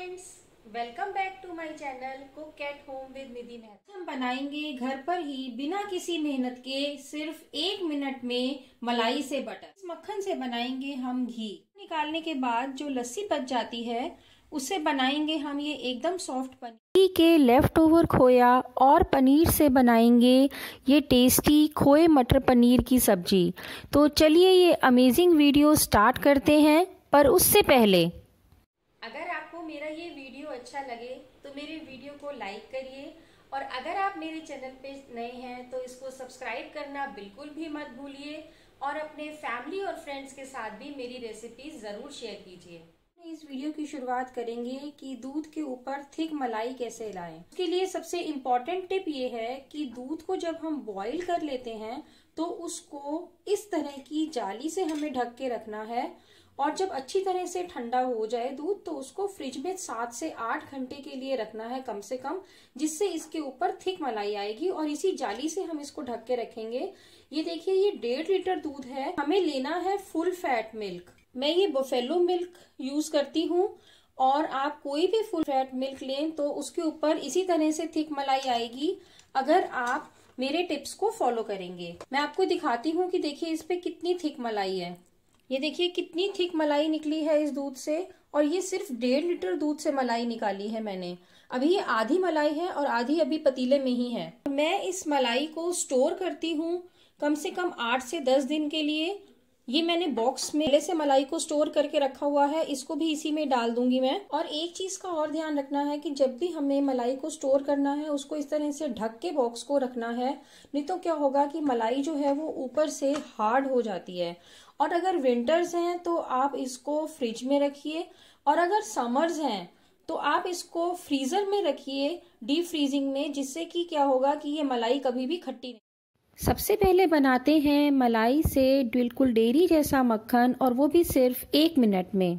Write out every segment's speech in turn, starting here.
Friends, welcome back to my channel cook at home with Nidhi Mehta. हम बनाएंगे घर पर ही बिना किसी मेहनत के सिर्फ 1 मिनट में मलाई से बटर। इस मक्खन से बनाएंगे हम घी। निकालने के बाद जो लस्सी बच जाती है उससे बनाएंगे हम ये एकदम सॉफ्ट पनीर के लेफ्ट ओवर खोया और पनीर से बनाएंगे ये टेस्टी खोए मटर पनीर की सब्जी। तो चलिए ये अमेजिंग वीडियो स्टार्ट करते हैं, पर उससे पहले अगर आपको मेरा ये वीडियो अच्छा लगे तो मेरे वीडियो को लाइक करिए, और अगर आप मेरे चैनल पे नए हैं तो इसको सब्सक्राइब करना बिल्कुल भी मत भूलिए, और अपने फैमिली और फ्रेंड्स के साथ भी मेरी रेसिपी ज़रूर शेयर कीजिए। इस वीडियो की शुरुआत करेंगे कि दूध के ऊपर थिक मलाई कैसे लाएं। उसके लिए सबसे इम्पोर्टेंट टिप ये है कि दूध को जब हम बॉईल कर लेते हैं तो उसको इस तरह की जाली से हमें ढक के रखना है, और जब अच्छी तरह से ठंडा हो जाए दूध तो उसको फ्रिज में 7 से 8 घंटे के लिए रखना है कम से कम, जिससे इसके ऊपर थिक मलाई आएगी। और इसी जाली से हम इसको ढक के रखेंगे। ये देखिए, ये 1.5 लीटर दूध है। हमें लेना है फुल फैट मिल्क। मैं ये बफेलो मिल्क यूज करती हूँ, और आप कोई भी फुल फैट मिल्क लें तो उसके ऊपर इसी तरह से थिक मलाई आएगी अगर आप मेरे टिप्स को फॉलो करेंगे। मैं आपको दिखाती हूँ कि देखिए इस पे कितनी थिक मलाई है। ये देखिए कितनी थिक मलाई निकली है इस दूध से, और ये सिर्फ 1.5 लीटर दूध से मलाई निकाली है मैंने। अभी ये आधी मलाई है और आधी अभी पतीले में ही है। मैं इस मलाई को स्टोर करती हूँ कम से कम 8 से 10 दिन के लिए। ये मैंने बॉक्स में पहले से मलाई को स्टोर करके रखा हुआ है, इसको भी इसी में डाल दूंगी मैं। और एक चीज का और ध्यान रखना है कि जब भी हमें मलाई को स्टोर करना है उसको इस तरह से ढक के बॉक्स को रखना है, नहीं तो क्या होगा कि मलाई जो है वो ऊपर से हार्ड हो जाती है। और अगर विंटर्स हैं तो आप इसको फ्रिज में रखिए, और अगर समर्स हैं तो आप इसको फ्रीजर में रखिए डीप फ्रीजिंग में, जिससे कि क्या होगा कि ये मलाई कभी भी खट्टी नहीं। सबसे पहले बनाते हैं मलाई से बिल्कुल डेयरी जैसा मक्खन, और वो भी सिर्फ 1 मिनट में।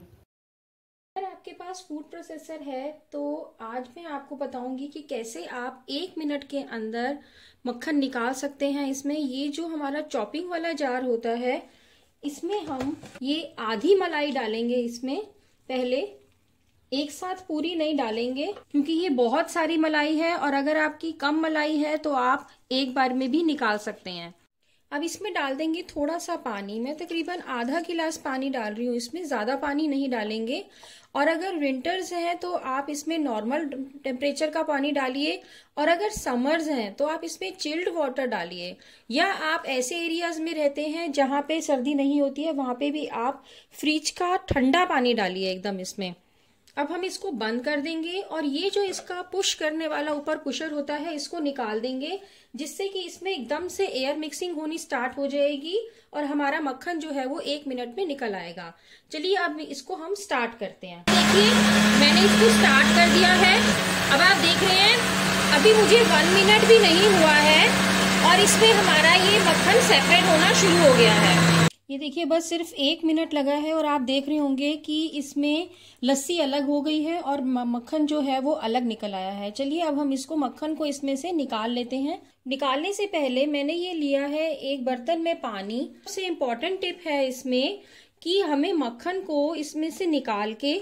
अगर आपके पास फूड प्रोसेसर है तो आज मैं आपको बताऊंगी कि कैसे आप 1 मिनट के अंदर मक्खन निकाल सकते हैं। इसमें ये जो हमारा चॉपिंग वाला जार होता है, इसमें हम ये आधी मलाई डालेंगे। इसमें पहले एक साथ पूरी नहीं डालेंगे क्योंकि ये बहुत सारी मलाई है, और अगर आपकी कम मलाई है तो आप एक बार में भी निकाल सकते हैं। अब इसमें डाल देंगे थोड़ा सा पानी। मैं तकरीबन आधा गिलास पानी डाल रही हूँ, इसमें ज्यादा पानी नहीं डालेंगे। और अगर विंटर्स हैं तो आप इसमें नॉर्मल टेम्परेचर का पानी डालिए, और अगर समर्स हैं तो आप इसमें चिल्ड वाटर डालिए। या आप ऐसे एरियाज में रहते हैं जहां पे सर्दी नहीं होती है, वहां पे भी आप फ्रिज का ठंडा पानी डालिए एकदम इसमें। अब हम इसको बंद कर देंगे, और ये जो इसका पुश करने वाला ऊपर पुशर होता है इसको निकाल देंगे, जिससे कि इसमें एकदम से एयर मिक्सिंग होनी स्टार्ट हो जाएगी, और हमारा मक्खन जो है वो 1 मिनट में निकल आएगा। चलिए अब इसको हम स्टार्ट करते हैं। देखिए मैंने इसको स्टार्ट कर दिया है। अब आप देख रहे हैं अभी मुझे 1 मिनट भी नहीं हुआ है, और इसमें हमारा ये मक्खन सेपरेट होना शुरू हो गया है। ये देखिए बस सिर्फ 1 मिनट लगा है, और आप देख रहे होंगे कि इसमें लस्सी अलग हो गई है और मक्खन जो है वो अलग निकल आया है। चलिए अब हम इसको मक्खन को इसमें से निकाल लेते हैं। निकालने से पहले मैंने ये लिया है एक बर्तन में पानी। सबसे इम्पोर्टेंट टिप है इसमें कि हमें मक्खन को इसमें से निकाल के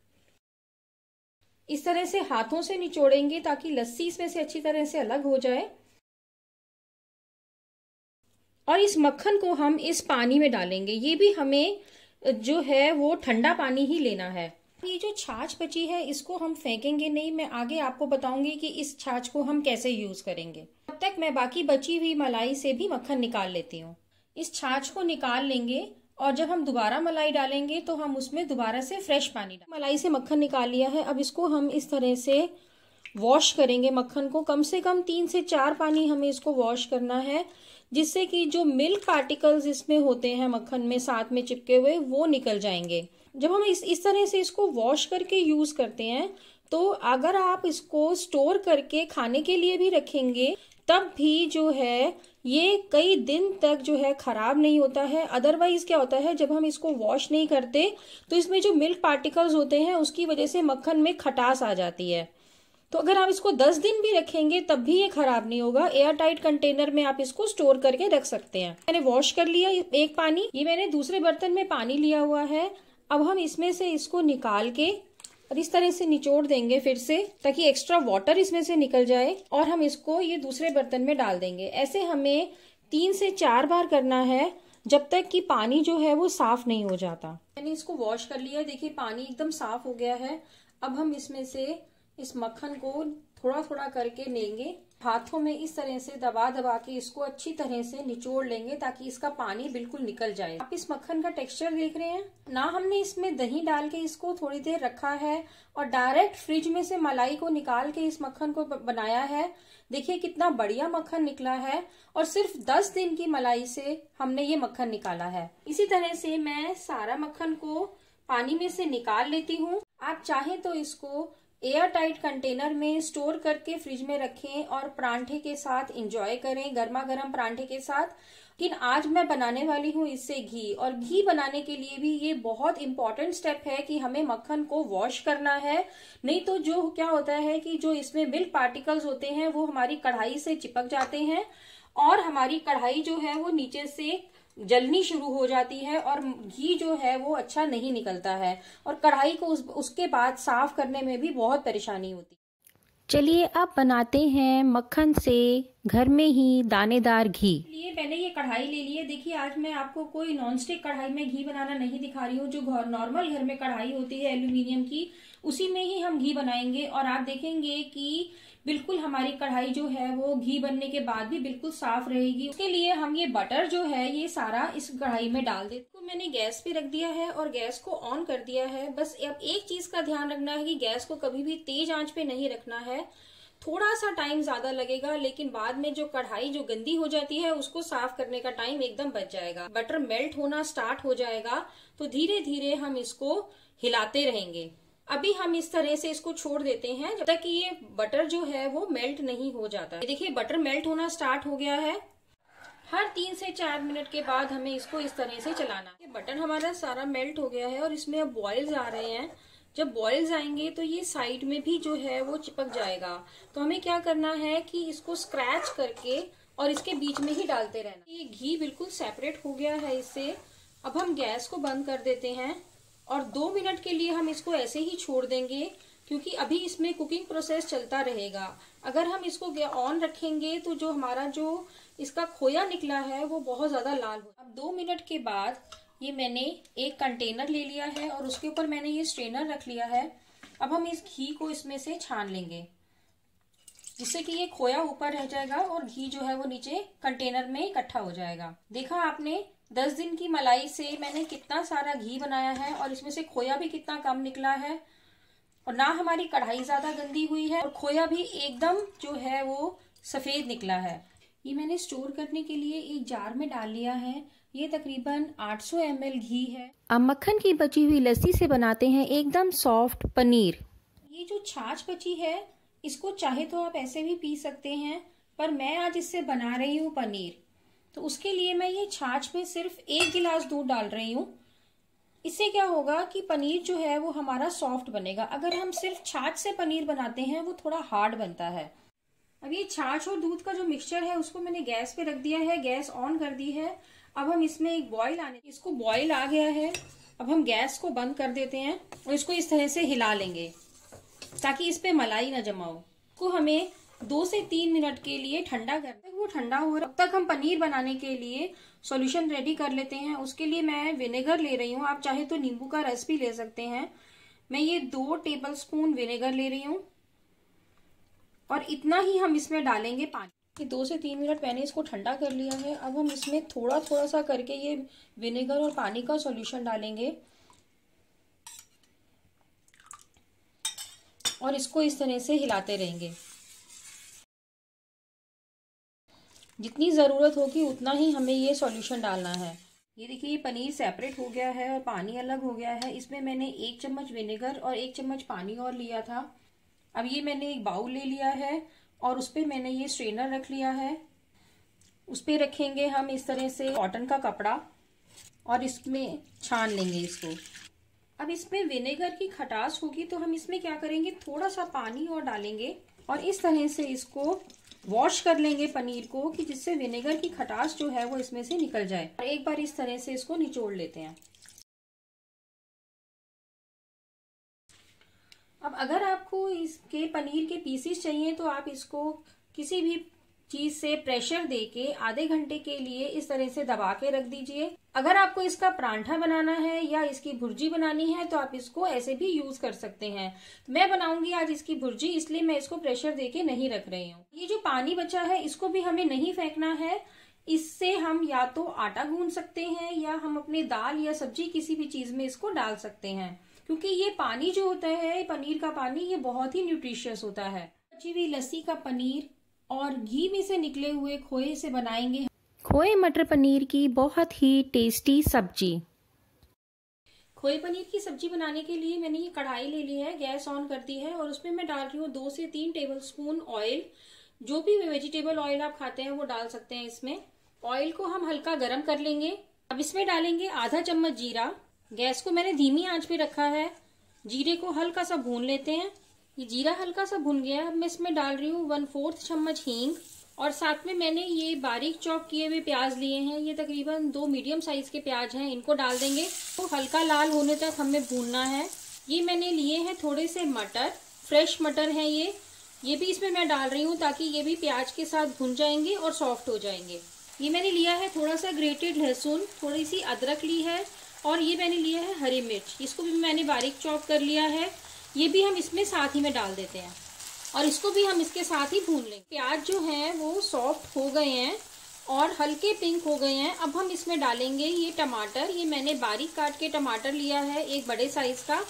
इस तरह से हाथों से निचोड़ेंगे ताकि लस्सी इसमें से अच्छी तरह से अलग हो जाए, और इस मक्खन को हम इस पानी में डालेंगे। ये भी हमें जो है वो ठंडा पानी ही लेना है। ये जो छाछ बची है इसको हम फेंकेंगे नहीं, मैं आगे आपको बताऊंगी कि इस छाछ को हम कैसे यूज करेंगे। तब तक मैं बाकी बची हुई मलाई से भी मक्खन निकाल लेती हूँ। इस छाछ को निकाल लेंगे, और जब हम दोबारा मलाई डालेंगे तो हम उसमें दोबारा से फ्रेश पानी मलाई से मक्खन निकाल लिया है। अब इसको हम इस तरह से वॉश करेंगे मक्खन को। कम से कम 3 से 4 पानी हमें इसको वॉश करना है, जिससे कि जो मिल्क पार्टिकल्स इसमें होते हैं मक्खन में साथ में चिपके हुए वो निकल जाएंगे। जब हम इस तरह से इसको वॉश करके यूज करते हैं तो अगर आप इसको स्टोर करके खाने के लिए भी रखेंगे तब भी जो है ये कई दिन तक जो है खराब नहीं होता है। अदरवाइज क्या होता है, जब हम इसको वॉश नहीं करते तो इसमें जो मिल्क पार्टिकल्स होते हैं उसकी वजह से मक्खन में खटास आ जाती है। तो अगर आप इसको 10 दिन भी रखेंगे तब भी ये खराब नहीं होगा। एयर टाइट कंटेनर में आप इसको स्टोर करके रख सकते हैं। मैंने वॉश कर लिया एक पानी, ये मैंने दूसरे बर्तन में पानी लिया हुआ है। अब हम इसमें से इसको निकाल के और इस तरह से निचोड़ देंगे फिर से, ताकि एक्स्ट्रा वाटर इसमें से निकल जाए। और हम इसको ये दूसरे बर्तन में डाल देंगे। ऐसे हमें 3 से 4 बार करना है, जब तक कि पानी जो है वो साफ नहीं हो जाता। मैंने इसको वॉश कर लिया, देखिए पानी एकदम साफ हो गया है। अब हम इसमें से इस मक्खन को थोड़ा थोड़ा करके लेंगे, हाथों में इस तरह से दबा दबा के इसको अच्छी तरह से निचोड़ लेंगे, ताकि इसका पानी बिल्कुल निकल जाए। आप इस मक्खन का टेक्सचर देख रहे हैं ना, हमने इसमें दही डाल के इसको थोड़ी देर रखा है और डायरेक्ट फ्रिज में से मलाई को निकाल के इस मक्खन को बनाया है। देखिए कितना बढ़िया मक्खन निकला है, और सिर्फ 10 दिन की मलाई से हमने ये मक्खन निकाला है। इसी तरह से मैं सारा मक्खन को पानी में से निकाल लेती हूँ। आप चाहें तो इसको एयर टाइट कंटेनर में स्टोर करके फ्रिज में रखें और परांठे के साथ एंजॉय करें, गर्मा गर्म परांठे के साथ। लेकिन आज मैं बनाने वाली हूँ इससे घी, और घी बनाने के लिए भी ये बहुत इंपॉर्टेंट स्टेप है कि हमें मक्खन को वॉश करना है। नहीं तो जो क्या होता है कि जो इसमें मिल्क पार्टिकल्स होते हैं वो हमारी कढ़ाई से चिपक जाते हैं, और हमारी कढ़ाई जो है वो नीचे से जलनी शुरू हो जाती है, और घी जो है वो अच्छा नहीं निकलता है, और कढ़ाई को उसके बाद साफ करने में भी बहुत परेशानी होती है। चलिए अब बनाते हैं मक्खन से घर में ही दानेदार घी। लिए मैंने ये कढ़ाई ले ली है। देखिए आज मैं आपको कोई नॉनस्टिक कढ़ाई में घी बनाना नहीं दिखा रही हूँ। जो नॉर्मल घर में कढ़ाई होती है एल्यूमिनियम की, उसी में ही हम घी बनाएंगे। और आप देखेंगे कि बिल्कुल हमारी कढ़ाई जो है वो घी बनने के बाद भी बिल्कुल साफ रहेगी। उसके लिए हम ये बटर जो है ये सारा इस कढ़ाई में डाल देते। तो मैंने गैस पे रख दिया है और गैस को ऑन कर दिया है। बस अब एक चीज का ध्यान रखना है कि गैस को कभी भी तेज आंच पे नहीं रखना है। थोड़ा सा टाइम ज्यादा लगेगा, लेकिन बाद में जो कढ़ाई जो गंदी हो जाती है उसको साफ करने का टाइम एकदम बच जाएगा। बटर मेल्ट होना स्टार्ट हो जाएगा, तो धीरे धीरे हम इसको हिलाते रहेंगे। अभी हम इस तरह से इसको छोड़ देते हैं जब तक कि ये बटर जो है वो मेल्ट नहीं हो जाता। देखिए बटर मेल्ट होना स्टार्ट हो गया है। हर 3 से 4 मिनट के बाद हमें इसको इस तरह से चलाना है। बटर हमारा सारा मेल्ट हो गया है और इसमें अब बॉयल्स आ रहे हैं। जब बॉयल्स आएंगे तो ये साइड में भी जो है वो चिपक जाएगा। तो हमें क्या करना है कि इसको स्क्रैच करके और इसके बीच में ही डालते रहना। ये घी बिल्कुल सेपरेट हो गया है इससे। अब हम गैस को बंद कर देते हैं और 2 मिनट के लिए हम इसको ऐसे ही छोड़ देंगे, क्योंकि अभी इसमें कुकिंग प्रोसेस चलता रहेगा। अगर हम इसको ऑन रखेंगे तो जो हमारा जो इसका खोया निकला है वो बहुत ज्यादा लाल हो। अब 2 मिनट के बाद ये मैंने एक कंटेनर ले लिया है और उसके ऊपर मैंने ये स्ट्रेनर रख लिया है। अब हम इस घी को इसमें से छान लेंगे, जिससे कि ये खोया ऊपर रह जाएगा और घी जो है वो नीचे कंटेनर में इकट्ठा हो जाएगा। देखा आपने 10 दिन की मलाई से मैंने कितना सारा घी बनाया है और इसमें से खोया भी कितना कम निकला है, और ना हमारी कढ़ाई ज्यादा गंदी हुई है और खोया भी एकदम जो है वो सफेद निकला है। ये मैंने स्टोर करने के लिए एक जार में डाल लिया है। ये तकरीबन 800 ml घी है। अब मक्खन की बची हुई लस्सी से बनाते हैं एकदम सॉफ्ट पनीर। ये जो छाछ बची है इसको चाहे तो आप ऐसे भी पी सकते हैं, पर मैं आज इससे बना रही हूँ पनीर। तो उसके लिए मैं ये छाछ में सिर्फ 1 गिलास दूध डाल रही हूँ। इससे क्या होगा कि पनीर जो है वो हमारा सॉफ्ट बनेगा। अगर हम सिर्फ छाछ से पनीर बनाते हैं वो थोड़ा हार्ड बनता है। अब ये छाछ और दूध का जो मिक्सचर है उसको मैंने गैस पे रख दिया है, गैस ऑन कर दी है। अब हम इसमें एक बॉईल इसको बॉईल आ गया है। अब हम गैस को बंद कर देते हैं और इसको इस तरह से हिला लेंगे ताकि इस पे मलाई ना जमा हो। इसको हमें 2 से 3 मिनट के लिए ठंडा करते हैं। वो ठंडा हो रहा है, तब तक हम पनीर बनाने के लिए सॉल्यूशन रेडी कर लेते हैं। उसके लिए मैं विनेगर ले रही हूँ, आप चाहे तो नींबू का रस भी ले सकते हैं। मैं ये 2 टेबलस्पून विनेगर ले रही हूँ और इतना ही हम इसमें डालेंगे पानी। 2 से 3 मिनट मैंने इसको ठंडा कर लिया है। अब हम इसमें थोड़ा थोड़ा सा करके ये विनेगर और पानी का सॉल्यूशन डालेंगे और इसको इस तरह से हिलाते रहेंगे। जितनी ज़रूरत होगी उतना ही हमें ये सॉल्यूशन डालना है। ये देखिए ये पनीर सेपरेट हो गया है और पानी अलग हो गया है। इसमें मैंने 1 चम्मच विनेगर और 1 चम्मच पानी और लिया था। अब ये मैंने एक बाउल ले लिया है और उस पर मैंने ये स्ट्रेनर रख लिया है। उस पर रखेंगे हम इस तरह से कॉटन का कपड़ा और इसमें छान लेंगे इसको। अब इसमें विनेगर की खटास होगी तो हम इसमें क्या करेंगे, थोड़ा सा पानी और डालेंगे और इस तरह से इसको वॉश कर लेंगे पनीर को, कि जिससे विनेगर की खटास जो है वो इसमें से निकल जाए। और एक बार इस तरह से इसको निचोड़ लेते हैं। अब अगर आपको इसके पनीर के पीसेस चाहिए तो आप इसको किसी भी चीज से प्रेशर देके आधे घंटे के लिए इस तरह से दबा के रख दीजिए। अगर आपको इसका परांठा बनाना है या इसकी भुर्जी बनानी है तो आप इसको ऐसे भी यूज कर सकते हैं। मैं बनाऊंगी आज इसकी भुर्जी, इसलिए मैं इसको प्रेशर देके नहीं रख रही हूँ। ये जो पानी बचा है इसको भी हमें नहीं फेंकना है। इससे हम या तो आटा गूंद सकते हैं या हम अपने दाल या सब्जी किसी भी चीज में इसको डाल सकते हैं, क्योंकि ये पानी जो होता है पनीर का पानी, ये बहुत ही न्यूट्रिशियस होता है। बची हुई लस्सी का पनीर और घी में से निकले हुए खोए से बनाएंगे खोए मटर पनीर की बहुत ही टेस्टी सब्जी। खोए पनीर की सब्जी बनाने के लिए मैंने ये कढ़ाई ले ली है, गैस ऑन कर दी है और उसमें मैं डाल रही हूँ 2 से 3 टेबलस्पून ऑयल। जो भी वेजिटेबल ऑयल आप खाते हैं वो डाल सकते हैं इसमें। ऑयल को हम हल्का गर्म कर लेंगे। अब इसमें डालेंगे आधा चम्मच जीरा। गैस को मैंने धीमी आंच पे रखा है। जीरे को हल्का सा भून लेते हैं। ये जीरा हल्का सा भुन गया। अब मैं इसमें डाल रही हूँ 1/4 चम्मच हींग और साथ में मैंने ये बारीक चॉप किए हुए प्याज लिए हैं। ये तकरीबन 2 मीडियम साइज के प्याज हैं, इनको डाल देंगे। तो हल्का लाल होने तक हमें भूनना है। ये मैंने लिए हैं थोड़े से मटर, फ्रेश मटर हैं ये भी इसमें मैं डाल रही हूँ ताकि ये भी प्याज के साथ भुन जाएंगे और सॉफ्ट हो जाएंगे। ये मैंने लिया है थोड़ा सा ग्रेटेड लहसुन, थोड़ी सी अदरक ली है और ये मैंने लिया है हरी मिर्च, इसको भी मैंने बारीक चॉप कर लिया है। ये भी हम इसमें साथ ही में डाल देते हैं और इसको भी हम इसके साथ ही भून लेंगे। प्याज जो है वो सॉफ्ट हो गए हैं और हल्के पिंक हो गए हैं। अब हम इसमें डालेंगे ये टमाटर। ये मैंने बारीक काट के टमाटर लिया है, एक बड़े साइज का।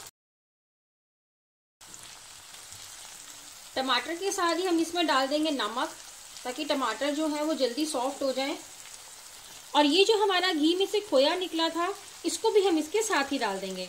टमाटर के साथ ही हम इसमें डाल देंगे नमक, ताकि टमाटर जो है वो जल्दी सॉफ्ट हो जाए। और ये जो हमारा घी में से खोया निकला था, इसको भी हम इसके साथ ही डाल देंगे।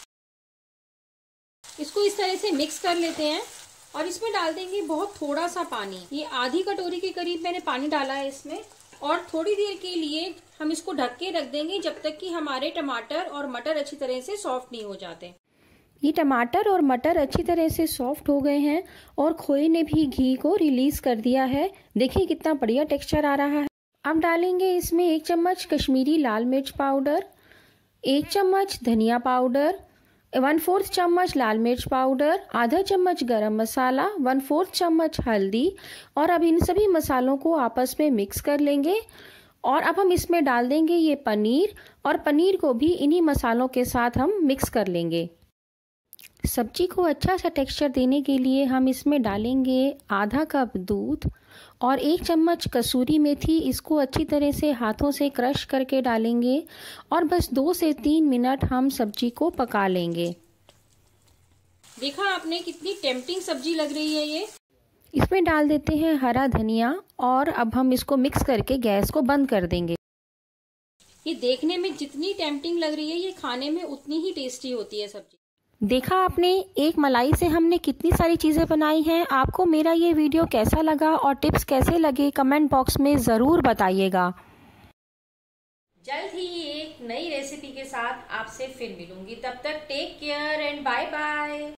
इसको इस तरह से मिक्स कर लेते हैं और इसमें डाल देंगे बहुत थोड़ा सा पानी। ये आधी कटोरी के करीब मैंने पानी डाला है इसमें। और थोड़ी देर के लिए हम इसको ढक के रख देंगे जब तक कि हमारे टमाटर और मटर अच्छी तरह से सॉफ्ट नहीं हो जाते। ये टमाटर और मटर अच्छी तरह से सॉफ्ट हो गए हैं और खोए ने भी घी को रिलीज कर दिया है। देखिए कितना बढ़िया टेक्सचर आ रहा है। अब डालेंगे इसमें 1 चम्मच कश्मीरी लाल मिर्च पाउडर, 1 चम्मच धनिया पाउडर, 1/4 चम्मच लाल मिर्च पाउडर, आधा चम्मच गरम मसाला, 1/4 चम्मच हल्दी। और अब इन सभी मसालों को आपस में मिक्स कर लेंगे। और अब हम इसमें डाल देंगे ये पनीर और पनीर को भी इन्हीं मसालों के साथ हम मिक्स कर लेंगे। सब्जी को अच्छा सा टेक्सचर देने के लिए हम इसमें डालेंगे आधा कप दूध और 1 चम्मच कसूरी मेथी। इसको अच्छी तरह से हाथों से क्रश करके डालेंगे और बस 2 से 3 मिनट हम सब्जी को पका लेंगे। देखा आपने कितनी टेम्पटिंग सब्जी लग रही है ये। इसमें डाल देते हैं हरा धनिया और अब हम इसको मिक्स करके गैस को बंद कर देंगे। ये देखने में जितनी टेम्पटिंग लग रही है, ये खाने में उतनी ही टेस्टी होती है सब्जी। देखा आपने, एक मलाई से हमने कितनी सारी चीज़ें बनाई हैं। आपको मेरा ये वीडियो कैसा लगा और टिप्स कैसे लगे कमेंट बॉक्स में ज़रूर बताइएगा। जल्द ही एक नई रेसिपी के साथ आपसे फिर मिलूंगी। तब तक take care and bye bye.